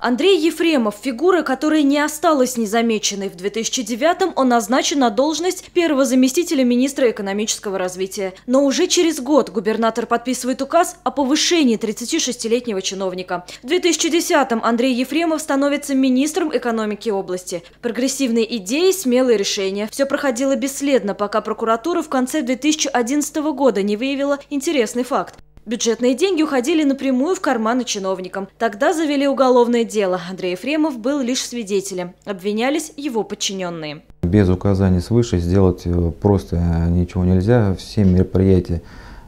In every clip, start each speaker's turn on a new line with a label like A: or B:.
A: Андрей Ефремов – фигура, которая не осталась незамеченной. В 2009-м он назначен на должность первого заместителя министра экономического развития. Но уже через год губернатор подписывает указ о повышении 36-летнего чиновника. В 2010-м Андрей Ефремов становится министром экономики области. Прогрессивные идеи, смелые решения. Все проходило бесследно, пока прокуратура в конце 2011 года не выявила интересный факт. Бюджетные деньги уходили напрямую в карманы чиновникам. Тогда завели уголовное дело. Андрей Ефремов был лишь свидетелем. Обвинялись его подчиненные.
B: Без указаний свыше сделать просто ничего нельзя. Все мероприятия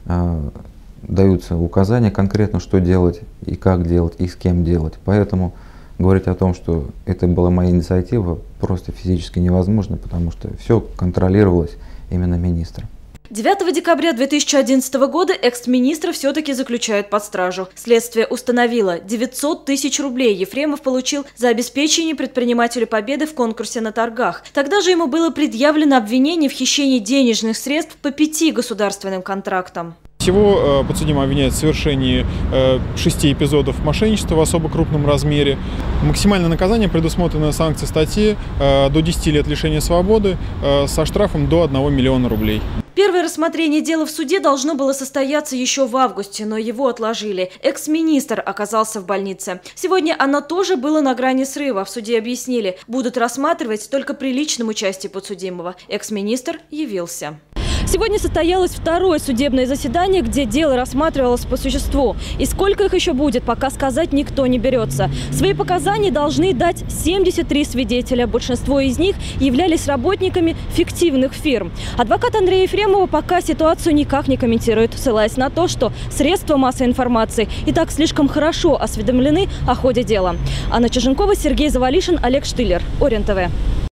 B: даются указания конкретно, что делать и как делать, и с кем делать. Поэтому говорить о том, что это была моя инициатива, просто физически невозможно, потому что все контролировалось именно министром.
A: 9 декабря 2011 года экс-министра все-таки заключают под стражу. Следствие установило, 900 тысяч рублей Ефремов получил за обеспечение предпринимателю победы в конкурсе на торгах. Тогда же ему было предъявлено обвинение в хищении денежных средств по 5 государственным контрактам.
C: Всего подсудимый обвиняется в совершении 6 эпизодов мошенничества в особо крупном размере. Максимальное наказание предусмотрено санкцией статьи до 10 лет лишения свободы со штрафом до 1 миллиона рублей.
A: Первое рассмотрение дела в суде должно было состояться еще в августе, но его отложили. Экс-министр оказался в больнице. Сегодня оно тоже было на грани срыва. В суде объяснили, будут рассматривать только при личном участии подсудимого. Экс-министр явился. Сегодня состоялось второе судебное заседание, где дело рассматривалось по существу. И сколько их еще будет, пока сказать никто не берется. Свои показания должны дать 73 свидетеля. Большинство из них являлись работниками фиктивных фирм. Адвокат Андрея Ефремова пока ситуацию никак не комментирует, ссылаясь на то, что средства массовой информации и так слишком хорошо осведомлены о ходе дела. Анна Чиженкова, Сергей Завалишин, Олег Штылер. Орен ТВ.